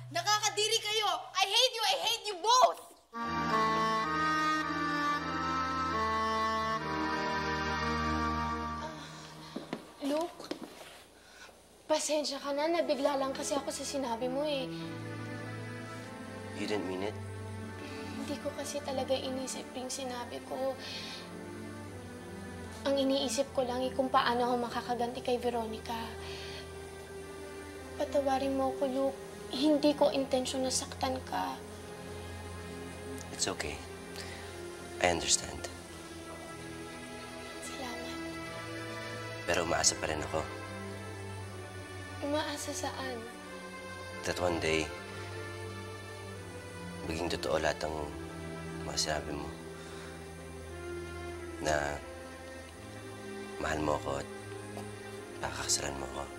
Nakakadiri kayo! I hate you! I hate you both! Luke, pasensya ka na. Nabigla lang kasi ako sa sinabi mo eh. You didn't mean it? Hindi ko kasi talaga inisip yung sinabi ko. Ang iniisip ko lang kung paano ako makakaganti kay Veronica. Patawarin mo ako, Luke. Hindi ko intensyon na saktan ka. It's okay. I understand. Salamat. Pero umaasa pa rin ako. Umaasa saan? That one day, maging totoo lahat ng mga sinabi mo. Na mahal mo ako at pakakasalan mo ako.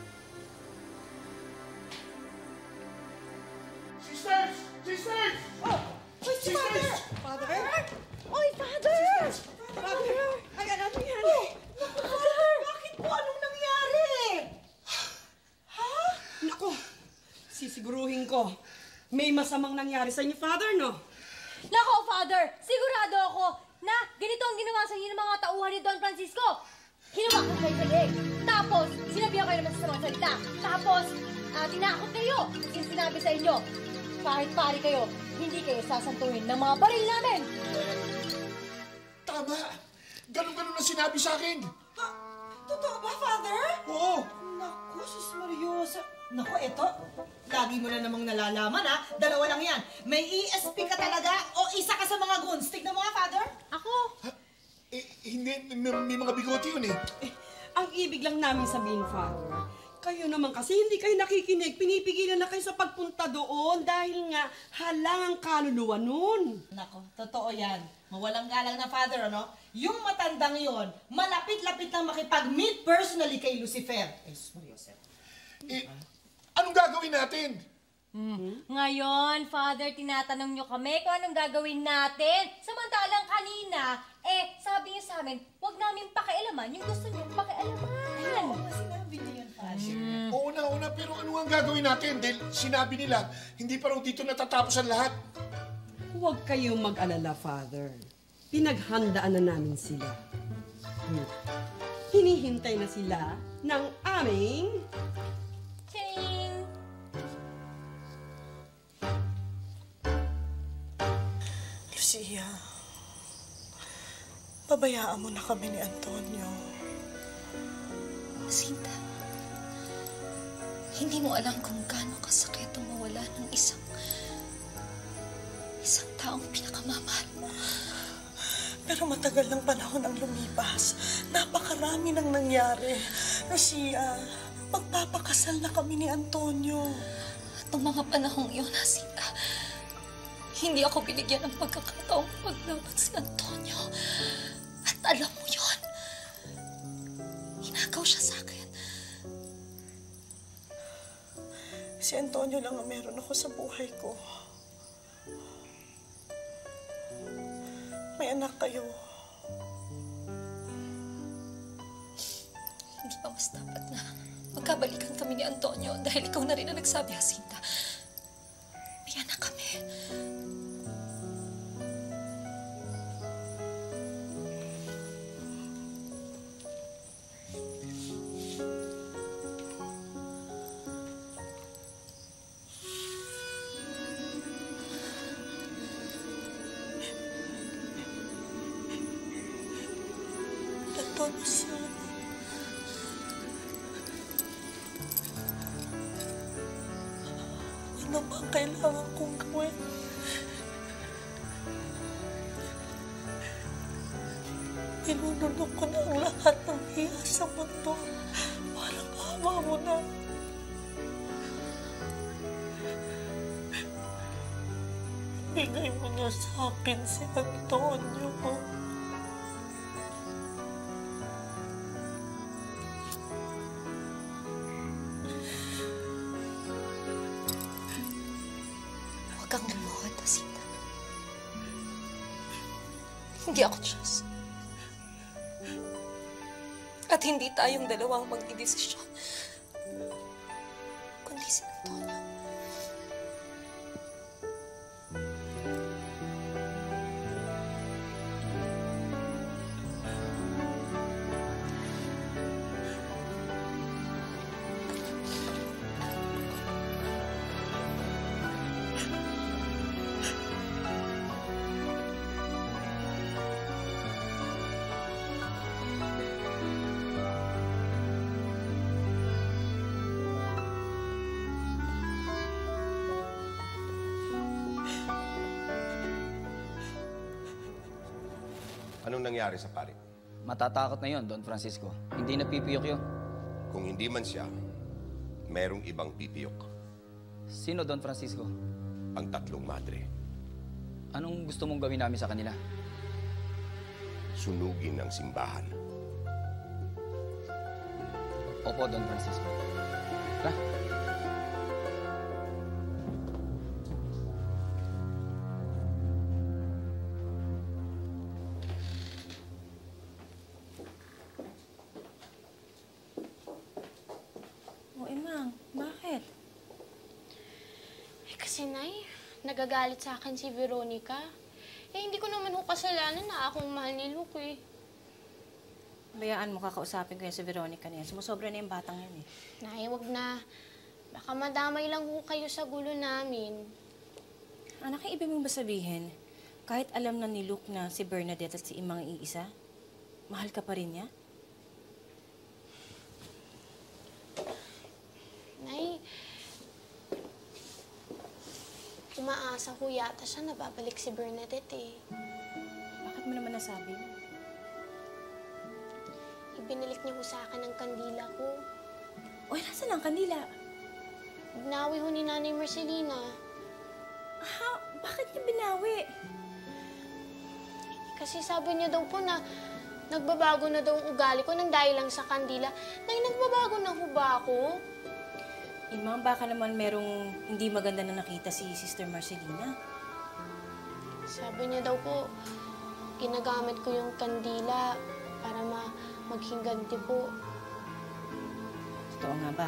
Sisters! Sisters! Oh! Uy, si Father! Father? Uy, Father! Father! Ay, ano yan? Oh, Father! Bakit po? Anong nangyari? Ha? Naku, sisiguruhin ko. May masamang nangyari sa inyo, Father, no? Nako, Father! Sigurado ako na ganito ang ginawa sa inyo ng mga tauhan ni Don Francisco. Hinawa ko kayo sa leg. Tapos, sinabihan kayo naman sa mga salita. Tapos, tinakot kayo. Yung sinabi sa inyo, kahit pari kayo, hindi kayo sasantuhin ng mga baril namin. Tama! Ganun-ganun ang sinabi sa akin. Totoo ba, Father? Oo! Naku, sus Mariosa. Naku, eto. Lagi mo na namang nalalaman, ha? Dalawa lang yan. May ESP ka talaga o isa ka sa mga goons. Tignan mo nga, Father. Ako? Hindi. May mga bigote yun eh. Ang ibig lang namin sabihin, Father, kayo naman kasi hindi kayo nakikinig. Pinipigilan na kayo sa pagpunta doon dahil nga halang ang kaluluwa nun. Nako, totoo yan. Mawalang galang na, Father, ano? Yung matandang yon, malapit-lapit lang makipag-meet personally kay Lucifer. Seryoso. Anong gagawin natin? Ngayon, Father, tinatanong nyo kami kung anong gagawin natin. Samantalang kanina, sabi niyo sa amin, huwag namin pakialaman yung gusto niyo pakialaman. Sinabi niyo yan, Father. Oo na, pero ano ang gagawin natin? Dahil sinabi nila, hindi pa raw dito natatapos ang lahat. Huwag kayong mag-alala, Father. Pinaghandaan na namin sila. Hinihintay na sila ng aming... Ching! Lucia, pabayaan mo na kami ni Antonio. Jacinta, hindi mo alam kung gaano kasakit ang mawala ng isang taong pinakamamahal mo. Pero matagal ng panahon ang lumipas. Napakarami nang nangyari. Lucia, magpapakasal na kami ni Antonio. At ng mga panahong iyon, Jacinta, hindi ako binigyan ng pagkakataong maglaban si Antonio. At alam mo yon, hinagaw siya sa akin. Si Antonio lang ang meron ako sa buhay ko. May anak kayo. Hindi ba mas dapat na magkabalikan kami ni Antonio dahil ikaw na rin ang nagsabi, Jacinta. May anak kami. Antonio, son. Ano ba ang kailangan kong gawin? Pinunulok ko na ang lahat ng hiya sa mundo. Parang awa mo na. Bigay mo niya sa akin si Antonio. Huwag kang lumuhod, Jacinta. Hindi ako Diyos. At hindi tayong dalawang magdidesisyon, kundi si Antonio. Anong nangyari sa pare? Matatakot na yon, Don Francisco. Hindi na pipiyok yun. Kung hindi man siya, merong ibang pipiyok. Sino, Don Francisco? Ang tatlong madre. Anong gusto mong gawin namin sa kanila? Sunugin ang simbahan. Opo, Don Francisco. Tara. O, Emang, bakit? Kasi, Nay, nagagalit sa akin si Veronica. Hindi ko naman ho kasalanan na akong mahal ni Luke, eh. Bayaan mo, kakausapin ko yan si Veronica na yan. Sumusobra na yung batang yan, eh. Nay, wag na. Baka madamay lang ho kayo sa gulo namin. Anak, ang ibig mong ba sabihin, kahit alam na ni Luke na si Bernadette at si Imang iisa, mahal ka pa rin niya? Nay, umaasa ho yata siya na babalik si Bernadette, eh. Bakit mo naman nasabi? Ibinalik niya ho sa akin ang kandila ko. Uy, nasa lang kandila? Binawi ho ni Nanay Marcelina. Ha? Bakit niya binawi? Kasi sabi niya daw po na nagbabago na daw ang ugali ko nang dahil lang sa kandila. Nay, nagbabago na ho ba ako? Imang, baka naman merong hindi maganda na nakita si Sister Marcelina. Sabi niya daw po, ginagamit ko yung kandila para maghinganti po. Totoo nga ba?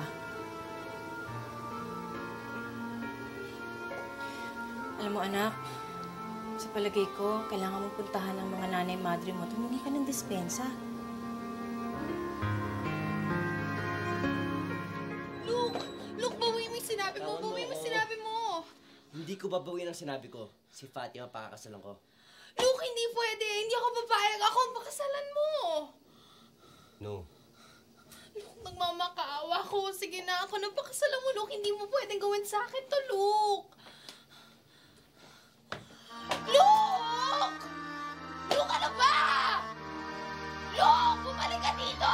Alam mo, anak, sa palagay ko, kailangan mong puntahan ng mga nanay-madre mo. Tumingi ka ng dispensa. Luke, bawiin mo yung sinabi mo. Bawiin mo yung sinabi mo. Hindi ko babawiin ang sinabi ko. Si Fatima pakakasalan ko. Luke, hindi pwede. Hindi ako papayag. Ako ang pakasalan mo. No. Luke, nagmamakaawa ko. Sige na, ako nang pakasalan mo, Luke. Hindi mo pwedeng gawin sa akin to, Luke. Luke! Luke, ano ba? Luke, bumalik ka dito!